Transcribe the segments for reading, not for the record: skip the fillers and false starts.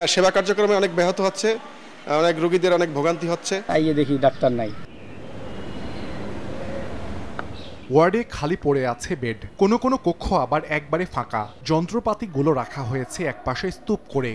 সেবা কার্যক্রমে অনেক ব্যাহত হচ্ছে, অনেক রোগীদের অনেক ভোগান্তি হচ্ছে। আইয়ে দেখি ডাক্তার নাই। ওয়ার্ডে খালি পড়ে আছে বেড, কোনো কোনো কক্ষ আবার একবারে ফাঁকা। যন্ত্রপাতিগুলো রাখা হয়েছে একপাশে স্তূপ করে।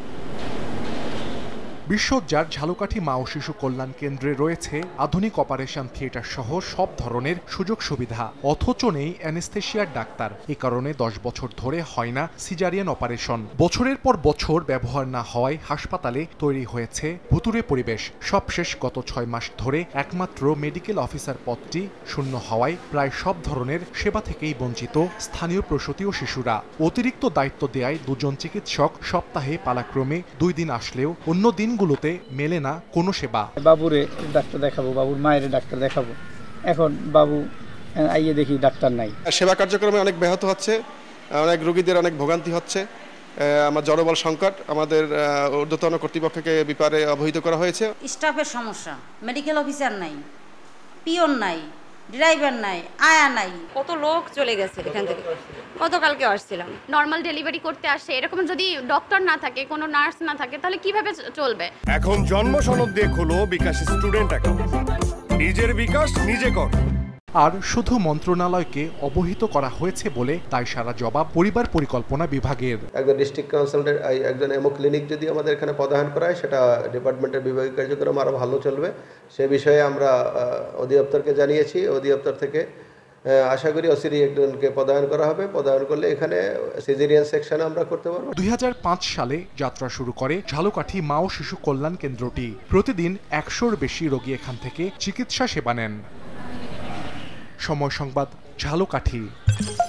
বিশ্বজ্জার ঝালকাঠি মা ও শিশু কল্যাণ কেন্দ্রে রয়েছে আধুনিক অপারেশন থিয়েটার সহ সব ধরনের সুযোগ সুবিধা, অথচ নেই অ্যানেস্থেশিয়ার ডাক্তার। এ কারণে 10 বছর ধরে হয় না সিজারিয়ান অপারেশন। বছরের পর বছর ব্যবহার না হওয়ায় হাসপাতালে তৈরি হয়েছে ভুতুড়ে পরিবেশ। সবশেষ গত 6 মাস ধরে একমাত্র মেডিকেল অফিসার পদটি শূন্য হওয়ায় প্রায় সব ধরনের সেবা থেকেই বঞ্চিত স্থানীয় প্রসূতি ও শিশুরা। অতিরিক্ত দায়িত্ব দেয়ায় 2 জন চিকিৎসক সপ্তাহে পালাক্রমে 2 দিন আসলেও অন্য দিনগুলোতে মেলে না কোনো সেবা। বাবুরে ডাক্তার দেখাবো, বাবুর মায়ের ডাক্তার দেখাবো, এখন বাবু আইয়ে দেখি ডাক্তার নাই। সেবা কার্যক্রমে অনেক ব্যাহত হচ্ছে, অনেক রোগীদের অনেক ভোগান্তি হচ্ছে। আমার জনবল সংকট, আমাদের ঊর্ধ্বতন কর্তৃপক্ষকে ব্যাপারে অবহিত করা হয়েছে। স্টাফের সমস্যা, মেডিকেল অফিসার নাই, পিয়ন নাই, ড্রাইভার নাই, আয়া নাই। কত লোক চলে গেছে এখান থেকে, গতকালকে আসছিলাম। নর্মাল ডেলিভারি করতে আসে, এরকম যদি ডক্টর না থাকে, কোনো নার্স না থাকে, তাহলে কিভাবে চলবে? এখন জন্ম সনদ দিয়ে খোলো বিকাশ স্টুডেন্ট অ্যাকাউন্ট, নিজের বিকাশ নিজে কর। আর শুধু মন্ত্রণালয়কে অবহিত করা হয়েছে বলে তাই সারা জবাব পরিবার পরিকল্পনা বিভাগের। একজন ডিস্ট্রিক্ট কাউন্সিলর, একজন এমও ক্লিনিক যদি আমাদের এখানে পদায়ন করা হয়, সেটা ডিপার্টমেন্টের বিভাগীয় কার্যক্রম আরও ভালো চলবে। সে বিষয়ে আমরা অধিদপ্তরকে জানিয়েছি। অধিদপ্তর থেকে আশা করি অচিরেই একজনকে পদায়ন করা হবে। পদায়ন করলে এখানে সিজারিয়ান সেকশনে আমরা করতে পারবো। 2005 সালে যাত্রা শুরু করে ঝালকাঠি মা ও শিশু কল্যাণ কেন্দ্রটি। প্রতিদিন 100-র বেশি রোগী এখান থেকে চিকিৎসা সেবা নেন। সময় সংবাদ, ঝালকাঠি।